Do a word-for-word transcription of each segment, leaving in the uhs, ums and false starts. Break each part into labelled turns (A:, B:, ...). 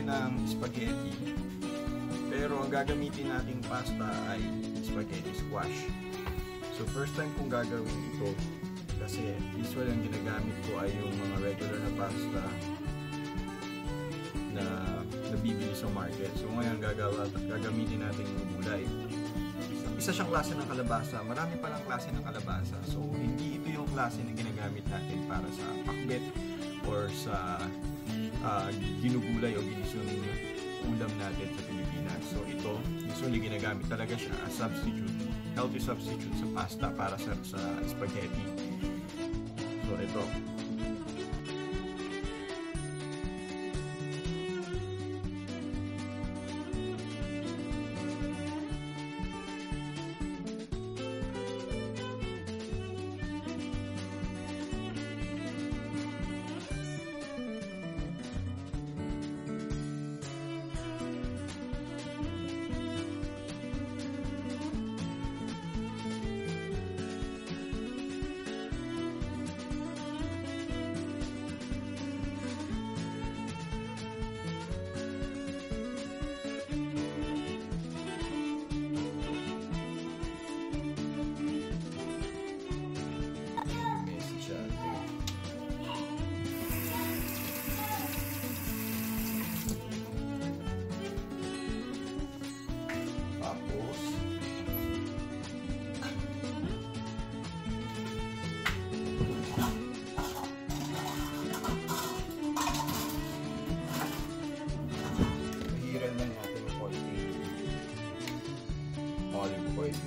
A: ng spaghetti. Pero ang gagamitin nating pasta ay spaghetti squash. So first time kong gagawin ito kasi usually ang ginagamit ko ay yung mga regular na pasta na nabibili sa market. So ngayon gagawa, gagamitin natin yung gulay. Isa siyang klase ng kalabasa. Marami palang klase ng kalabasa. So hindi ito yung klase na ginagamit natin para sa pakbet or sa uh, ginugulay o ginisyon ulam natin sa Pilipinas. So ito, usually ginagamit talaga siya as substitute, healthy substitute sa pasta para sa, sa spaghetti. So ito. Olive oil.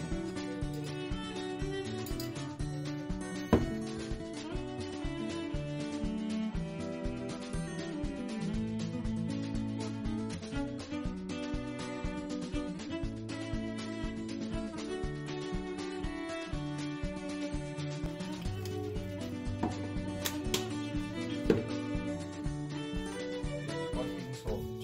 A: Konting salt.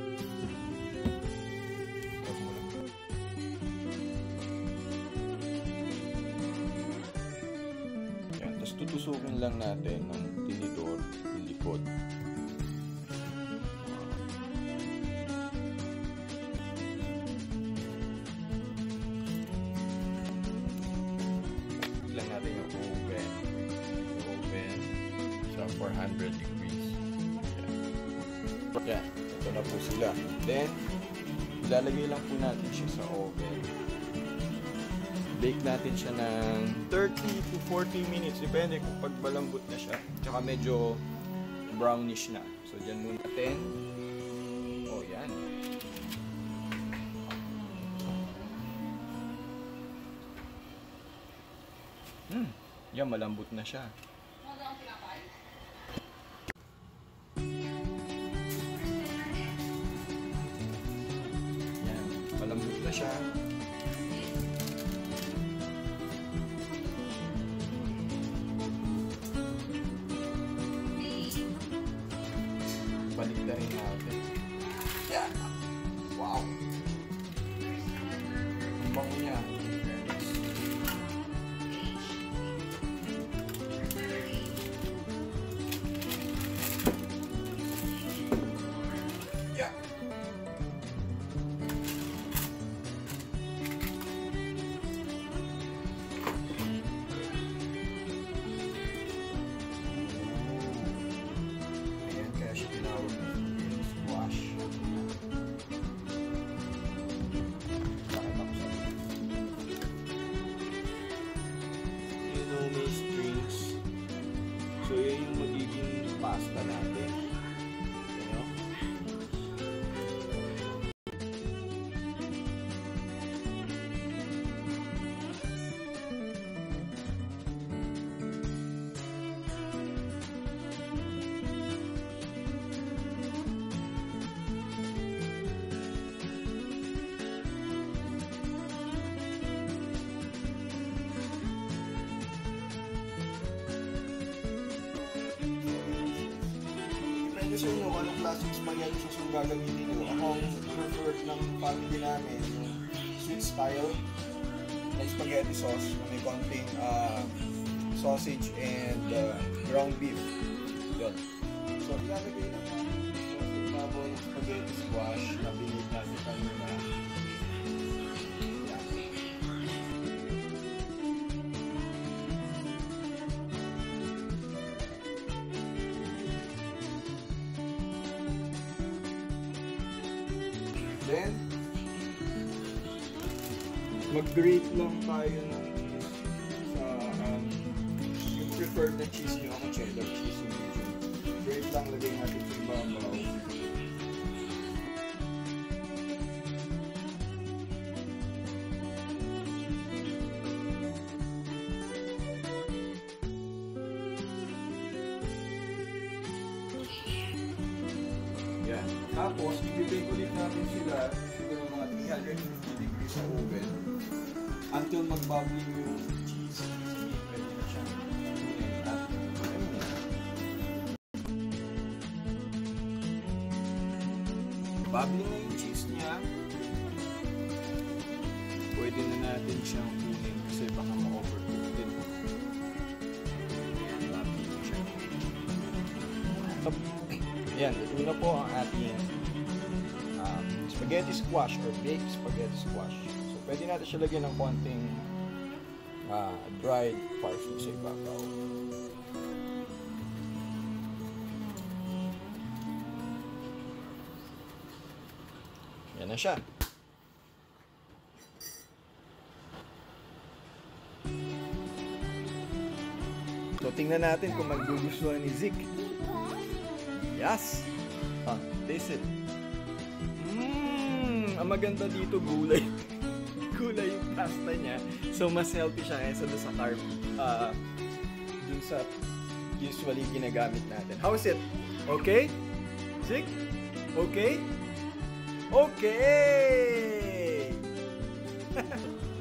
A: Tutusukin lang natin ng tinidor yung likod. Lang natin yung oven. Yung oven sa four hundred degrees. Yan. Ito na po sila. Then, ilalagay lang po natin siya sa oven. Bake natin siya ng thirty to forty minutes. Depende kung pagbalambot na siya. Tsaka medyo brownish na. So, dyan muna natin. O, yan. Hmm. Yan, malambot na siya. Yan. Malambot na siya. Balik na rin natin. Yan! Wow! Ang bango niya. Yeah! May strings. So, yan yung magiging pasta natin. Ano? Sa inyo, anong klaseng spaghetti sauce ang gagamitin nyo? Ako ang preferred ng family namin, yung sweet style na spaghetti sauce na may konting uh, sausage and uh, ground beef. Yun. So, ilalagay lang natin sa ibabaw ng spaghetti. spaghetti squash na binit natin kanina. Then, mag-grate lang tayo ng sa um, yung preferred na cheese nyo. Ako cheddar cheese yung medyo. Grate lang, lagay natin sa ibabaw. Yan. Tapos, i-bake ulit natin sila siguro mga three hundred fifty degrees sa oven until mag-bubbling yung cheese. Pwede na siya. Bubbling na yung cheese niya. Pwede na natin siyang kunin kasi baka ma-overcook din. Ayan, bubbling na siya. Ayan, ito na po ang ating um, spaghetti squash or baked spaghetti squash. So, pwede natin siya lagyan ng konting uh, dried parsley sa ibabaw. Yan na siya. So, tingnan natin kung magugustuhan ni Zeke. Yes! Ah, taste it. Mmm! Ang maganda dito, gulay. Gulay yung pasta niya. So, mas healthy siya kaysa doon sa carb. Uh, dun sa usually ginagamit natin. How is it? Okay? Zeke? Okay? Okay!